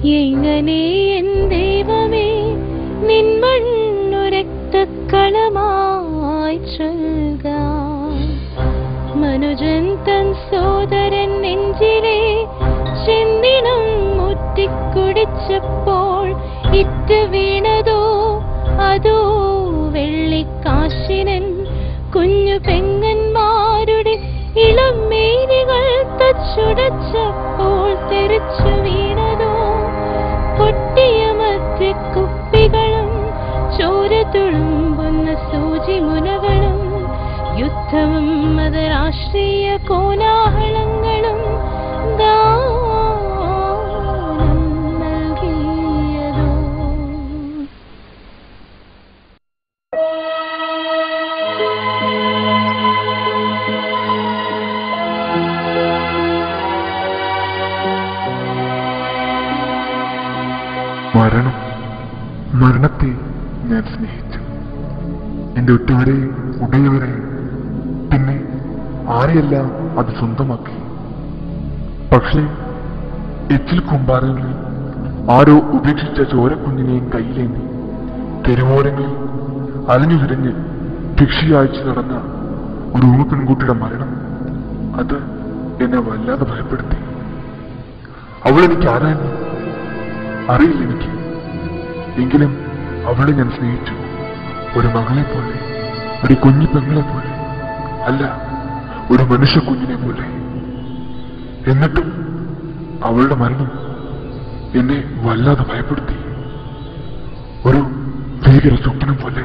എങ്ങനെ എൻ ദൈവമേ നിൻ മണ്ണു രക്തക്കളമായി ചൊൽകാം. മനുജൻ തൻ സോദരൻ നെഞ്ചിലെ ചെന്നിണം മുത്തിക്കുടിച്ചപ്പോൾ ഇറ്റ് വീണതോ അതോ വെള്ളിക്കാശിനൻ കുഞ്ഞു പെങ്ങന്മാരുടെ ഇളം മേനികൾ തച്ചുടച്ചപ്പോൾ തെറിച്ചു വീണതോ പൊട്ടിയ മദ്യക്കുപ്പികളും ചോര തുളുമ്പുന്ന സൂചിമുനകളും യുദ്ധവും മത രാഷ്ട്രീയ കോലാഹലങ്ങളും ദാനം നൽകിയതോ. മരണത്തെ ഞാൻ സ്നേഹിച്ചു. എന്റെ ഉറ്റവരെയും ഉടയവരെയും, പിന്നെ ആരെയെല്ലാം അത് സ്വന്തമാക്കി. പക്ഷേ എച്ചിൽ കുമ്പാരങ്ങളിൽ ആരോ ഉപേക്ഷിച്ച ചോരക്കുഞ്ഞിനെയും കയ്യിലേന്തി തെരുവോരങ്ങളിൽ അലഞ്ഞു തിരിഞ്ഞ് ഭിക്ഷയാഴ്ച നടന്ന ഒരു ഊമ പെൺകുട്ടിയുടെ മരണം, അത് എന്നെ വല്ലാതെ ഭയപ്പെടുത്തി. അവളെനിക്ക് ആരായിരുന്നു അറിയില്ല എനിക്ക്. എങ്കിലും അവളെ ഞാൻ സ്നേഹിച്ചു. ഒരു മകളെ പോലെ, ഒരു കുഞ്ഞി പെങ്ങളെ പോലെ, അല്ല, ഒരു മനുഷ്യ കുഞ്ഞിനെ പോലെ. എന്നിട്ടും അവളുടെ മരണം എന്നെ വല്ലാതെ ഭയപ്പെടുത്തി. ഒരു ഭീകര സ്വപ്നം പോലെ.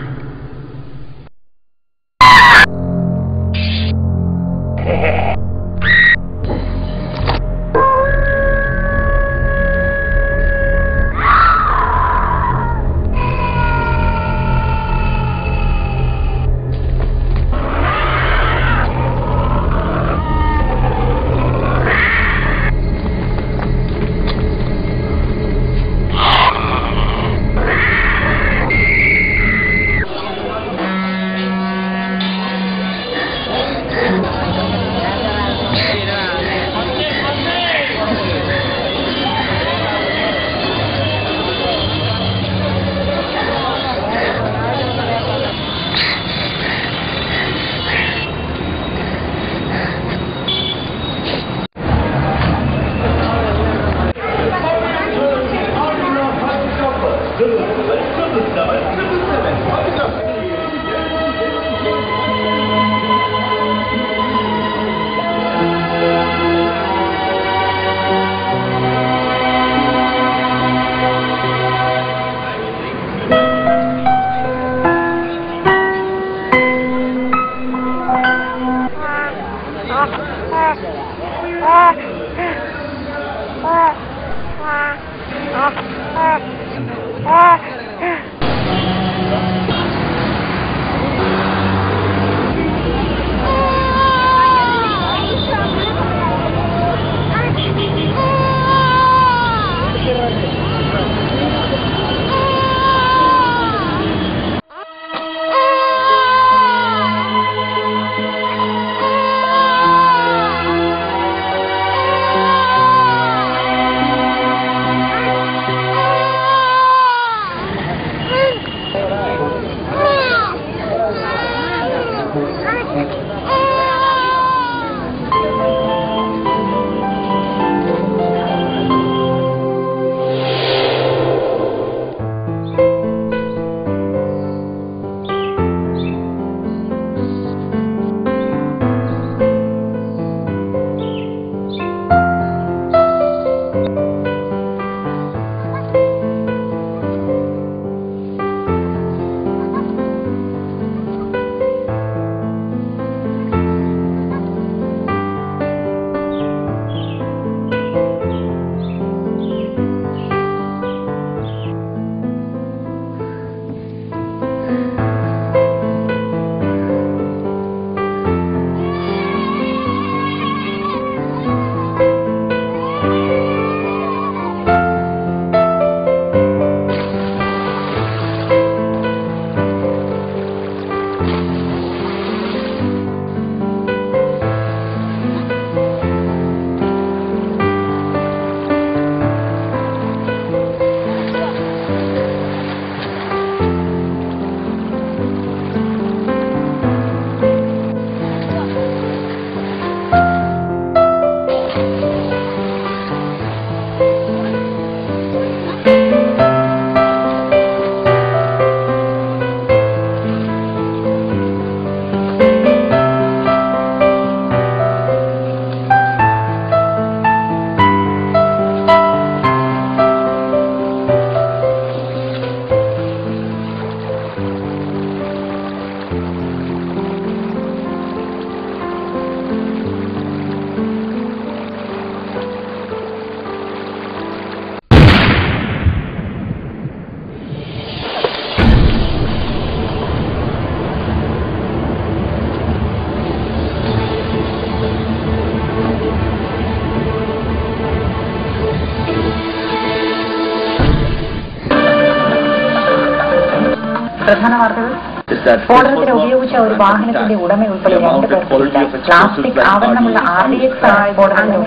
പ്രധാന വാർത്തകൾ സ്ഫോടനത്തിന് ഉപയോഗിച്ച ഒരു വാഹനത്തിന്റെ ഉടമ ഉൾപ്പെടെ 2 പേർ പ്ലാസ്റ്റിക് ആവരണമുള്ള RDX സ്ഫോടനത്തിന്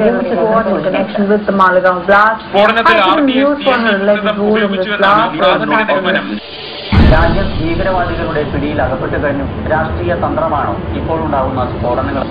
രാജ്യം ഭീകരവാദികളുടെ പിടിയിൽ അകപ്പെട്ടു കഴിഞ്ഞു. രാഷ്ട്രീയ തന്ത്രമാണോ ഇപ്പോൾ ഉണ്ടാകുന്ന സ്ഫോടനങ്ങൾ?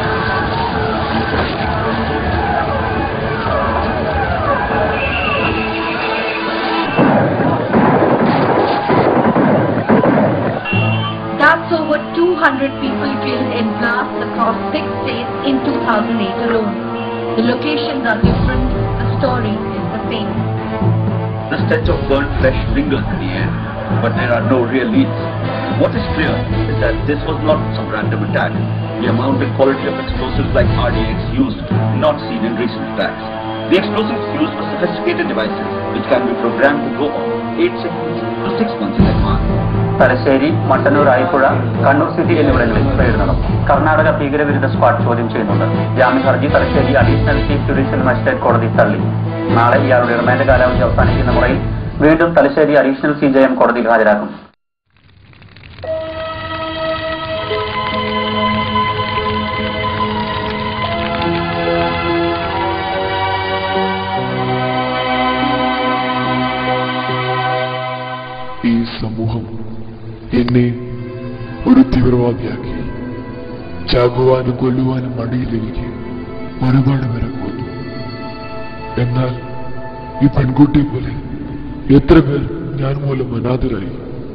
That's over 200 people killed in blasts across 6 states in 2008 alone. The locations are different, the story is the same. The stench of burnt flesh lingers in the air, but there are no real leads. What is clear is that this was not some random attack. The amount and quality of explosives like RDX used not seen in recent attacks. The explosives used were sophisticated devices which can be programmed to go off 8 seconds to 6 months in advance. Thalassery, Mattannur, Ayippuzha, Kannur city എന്നിവിടങ്ങളിൽ raid നടന്നു. കർണാടക ഭീകരവിരുദ്ധ squad ചോദ്യം ചെയ്യുന്നുണ്ട്. ജാമ്യ ഹർജി Thalassery additional chief judicial magistrate കോടതി തള്ളി. നാളെ ഇയാളുടെ റിമാൻഡ് കാലാവധി അവസാനിക്കുന്ന മുറയിൽ വീണ്ടും തലശ്ശേരി അഡീഷണൽ CJM കോടതിയിൽ ഹാജരാക്കും. ഈ സമൂഹം എന്നെ ഒരു തീവ്രവാദിയാക്കി. ചാകുവാനും കൊല്ലുവാനും മടിയിലെനിക്ക് ഒരുപാട് പേരെ കൊന്നു. എന്നാൽ ഈ പെൺകുട്ടിയെ പോലെ എത്ര പേർ ഞാൻ മൂലം അനാഥരായി.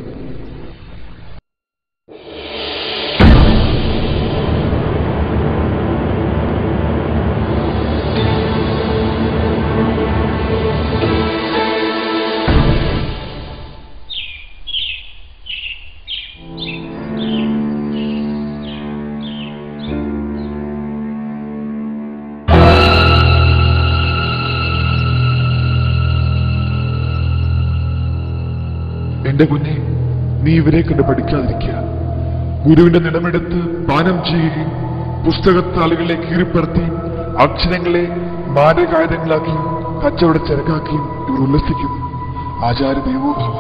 എന്റെ കുഞ്ഞെ, നീ ഇവരെ കണ്ട് പഠിക്കാതിരിക്കുക. ഗുരുവിന്റെ നിലമെടുത്ത് പാനം ചെയ്യുകയും പുസ്തകത്താളുകളെ കീറിപ്പറത്തി അക്ഷരങ്ങളെ മാരകായുധങ്ങളാക്കിയും കച്ചവട ചരക്കാക്കിയും ഇവർ ഉല്ലസിക്കുന്നു. ആചാര്യ ദേവോഭവ.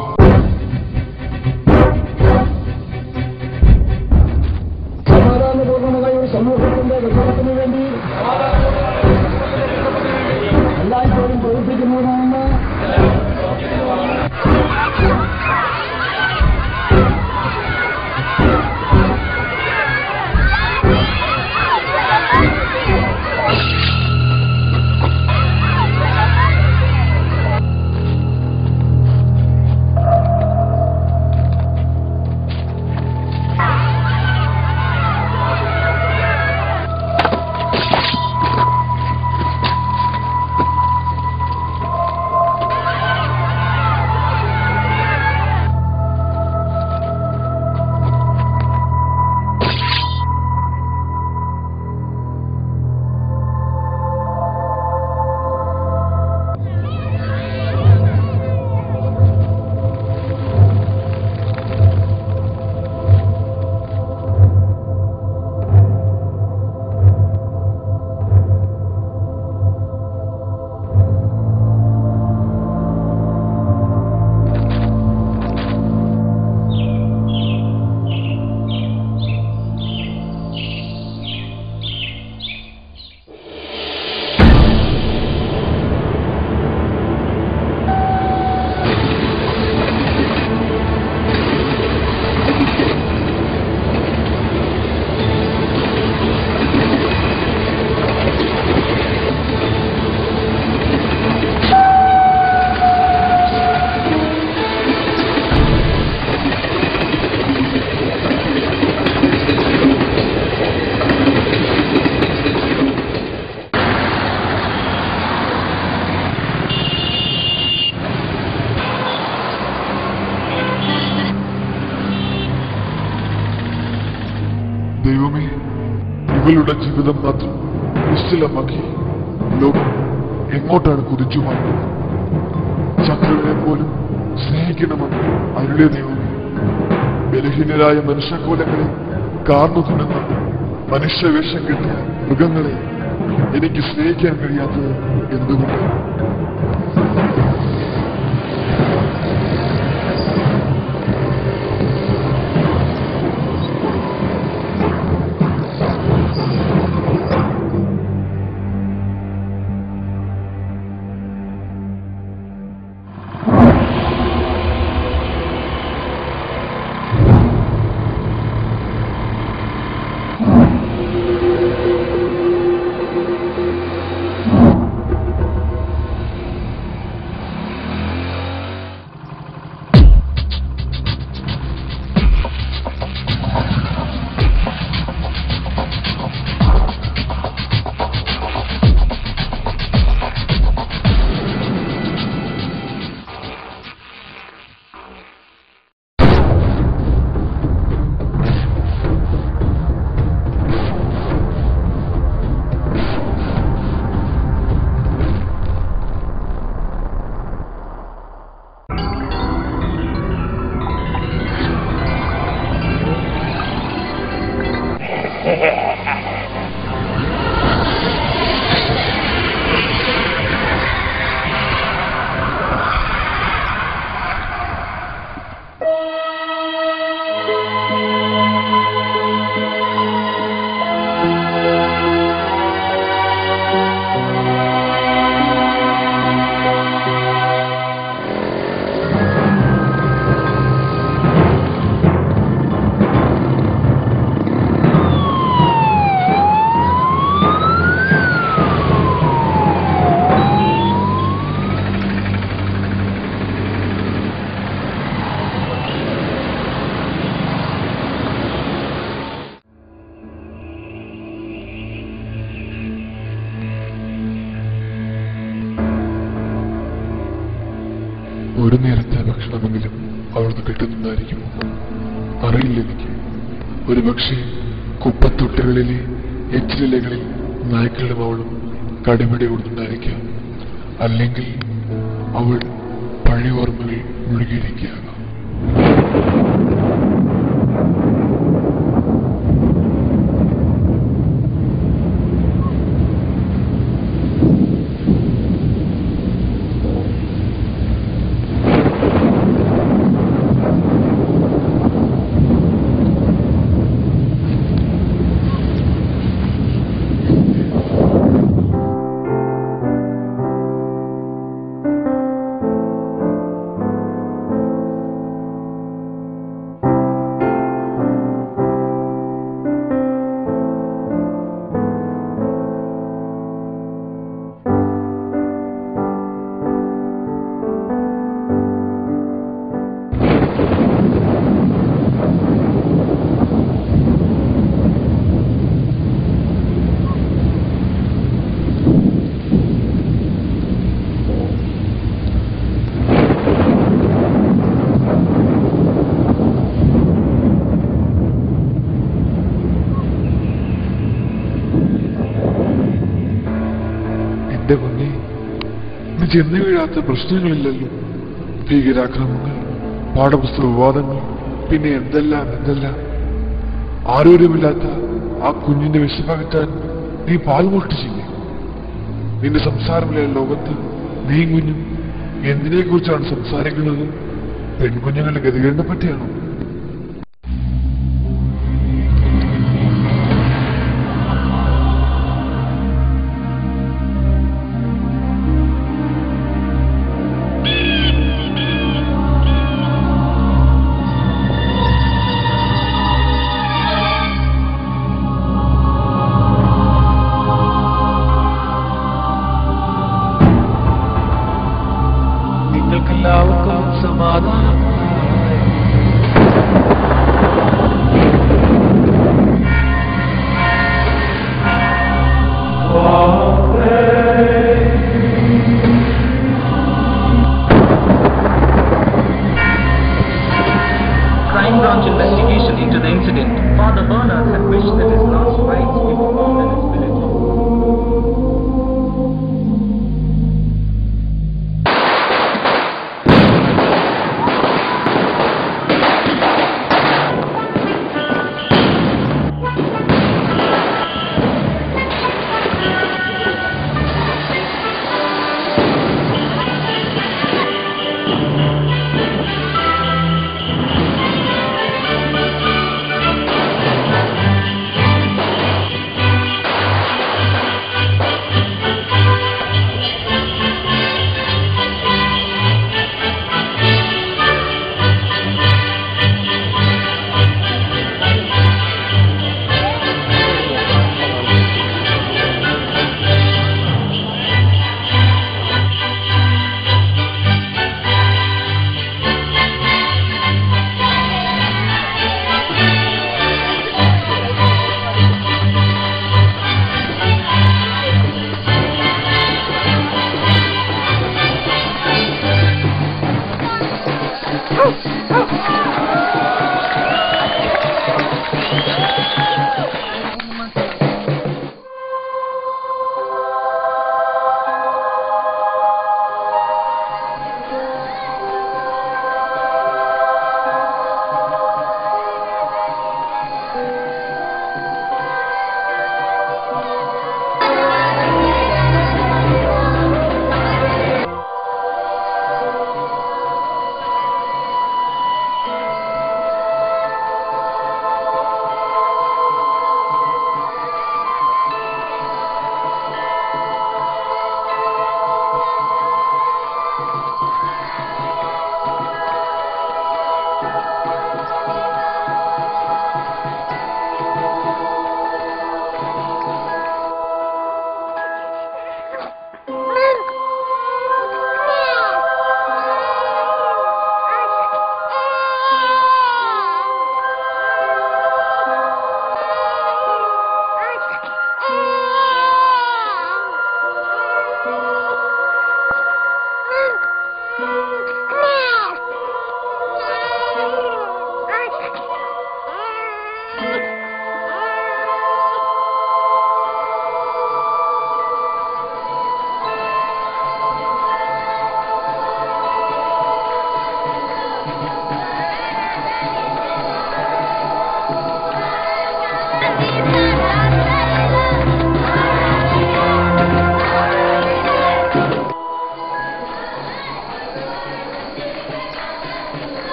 സമാധാനപൂർണമായ ഒരു സമൂഹത്തിന്റെ വികസനത്തിന് വേണ്ടി എല്ലായ്പ്പോഴും പ്രവർത്തിക്കുന്നവരാണെന്ന് ദൈവമേ, ഇവളുടെ ജീവിതം മാത്രം നിശ്ചലമാക്കി ലോകം എങ്ങോട്ടാണ് കുതിച്ചു മാറുന്നത്? ശത്രുവിനെ പോലും സ്നേഹിക്കണമെന്ന് അരുളിയ ദൈവമേ, ബലഹീനരായ മനുഷ്യക്കോലങ്ങളെ കാർന്നു തിന്നുന്ന മനുഷ്യവേഷം കിട്ടിയ മൃഗങ്ങളെ എനിക്ക് സ്നേഹിക്കാൻ കഴിയാത്തത് എന്തുകൊണ്ട്? ഒരു നേരത്തെ ഭക്ഷണമെങ്കിലും അവൾക്ക് കിട്ടുന്നതായിരിക്കും. അറിയില്ല എനിക്ക്. ഒരുപക്ഷെ കുപ്പത്തൊട്ടികളിലെ എച്ചിലിലകളിൽ നായ്ക്കളുടെ അവളും കടിപിടി കൊടുത്തുണ്ടായിരിക്കാം. അല്ലെങ്കിൽ അവൾ പഴയ ഓർമ്മകൾ മുഴുകിയിരിക്കുകയാകാം. എന്റെ കുഞ്ഞെ, നീ ചെന്നു വീഴാത്ത പ്രശ്നങ്ങളില്ലല്ലോ. ഭീകരാക്രമണങ്ങൾ, പാഠപുസ്തക വിവാദങ്ങൾ, പിന്നെ എന്തെല്ലാം. ആരോഗ്യമില്ലാത്ത ആ കുഞ്ഞിന്റെ വിശപ്പകറ്റാൻ നീ പാൽ മോഷ്ടിച്ചില്ലേ? നിന്റെ സംസാരമില്ല ലോകത്ത് നീയും കുഞ്ഞും എന്തിനെക്കുറിച്ചാണ് സംസാരിക്കുന്നത്? പെൺകുഞ്ഞുങ്ങളുടെ ഗതികേടിനെ പറ്റിയാണോ? നിങ്ങൾക്കെല്ലാവർക്കും സമാധാനം.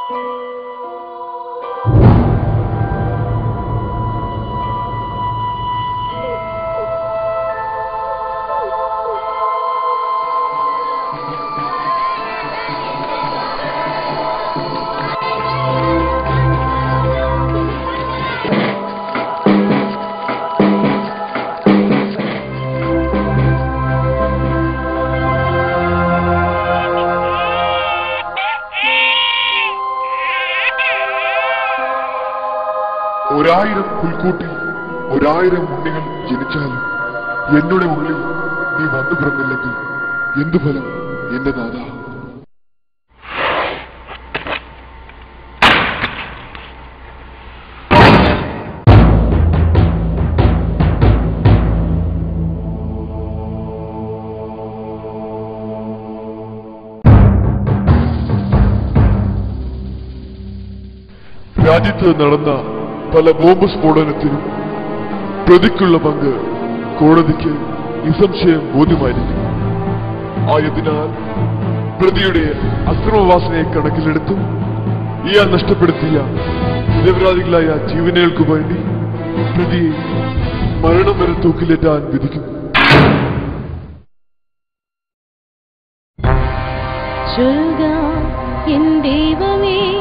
ഒരായിരം പുൽക്കൂട്ടിൽ 1000 ഉണ്ണികൾ ജനിച്ചാലും എന്നുടെ ഉള്ളിൽ നീ വന്നു പിറന്നില്ലെങ്കിൽ എന്തു ഫലം എന്റെ നാഥ? രാജ്യത്ത് നടന്ന പല ബോംബ് സ്ഫോടനത്തിനും പ്രതിക്കുള്ള പങ്ക് കോടതിക്ക് നിസ്സംശയം ബോധ്യമായിരിക്കും. ആയതിനാൽ പ്രതിയുടെ അക്രമവാസനയെ കണക്കിലെടുത്തും ഇയാൾ നഷ്ടപ്പെടുത്തിയ നിരപരാധികളായ ജീവനുകൾക്കു വേണ്ടി പ്രതിയെ മരണം വരെ തൂക്കിലേറ്റാൻ വിധിക്കുന്നു. ചൊല്ലുക എൻ ദൈവമേ,